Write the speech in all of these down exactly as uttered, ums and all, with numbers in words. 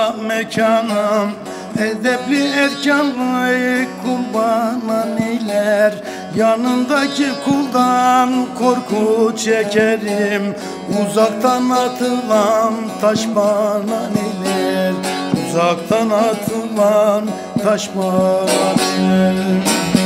da mekanım, edepli erkanlı kul bana neyler? Yanındaki kuldan korku çekerim, uzaktan atılan taş bana neyler? Uzaktan atılan taş bana neyler?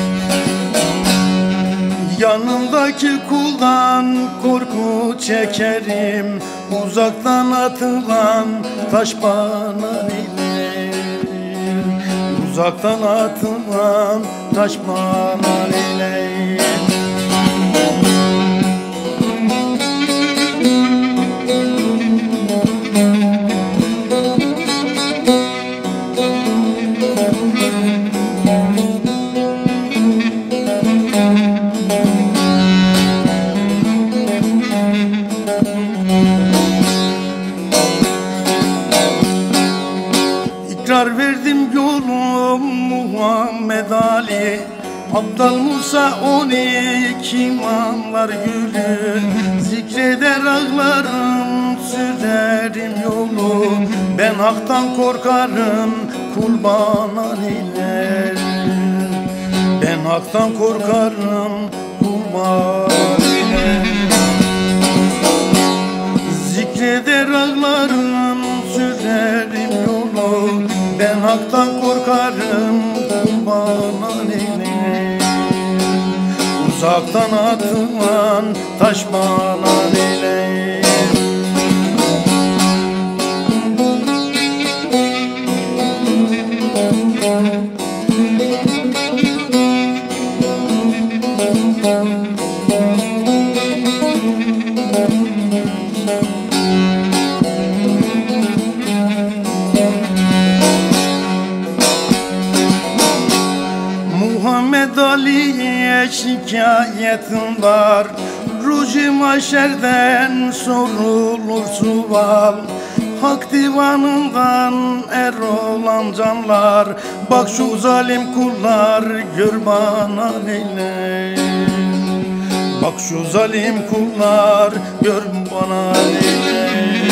Yanımdaki kuldan korku çekerim, uzaktan atılan taş bana neyler? Uzaktan atılan taş bana neyler? İkrar verdim yolum Muhammed Ali, Abdal Musa on iki imamlar gülü. Zikreder ağlarım, sürerim yolu. Ben haktan korkarım, kul bana neyler? Ben haktan korkarım, kul bana neyler? Zikreder ağlarım, sürerim yolu. Ben haktan korkarım, kul bana neyler? Uzaktan atılan taş bana neyler? Muhammed Ali'ye şikayetim var, Ruci maşerden sorulur sual. Hak divanından er olan canlar, bak şu zalim kullar gör bana neyler? Bak şu zalim kullar gör bana neyler?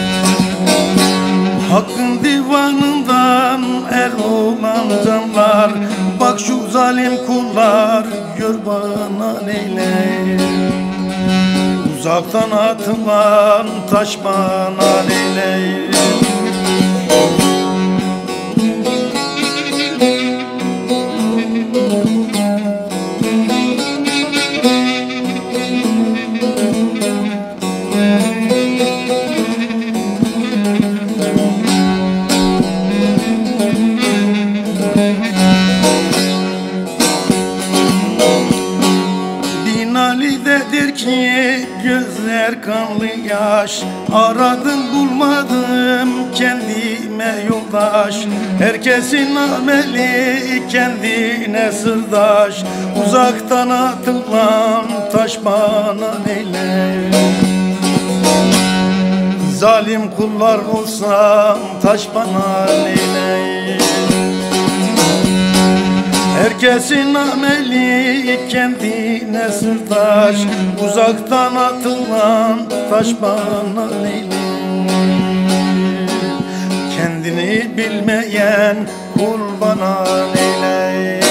Hakkın divanından er olan canlar, bak şu zalim kullar gör bana neyler? Uzaktan atılan taş bana neyler? Binali'dedir ki gözler kanlı yaş, aradım bulmadım kendime yoldaş. Herkesin ameli kendine sırdaş, uzaktan atılan taş bana neyler? Zalim kullar olsam taş bana neyler? Herkesin ameli kendine sırdaş, uzaktan atılan taş bana neyler? Kendini bilmeyen kul bana neyler?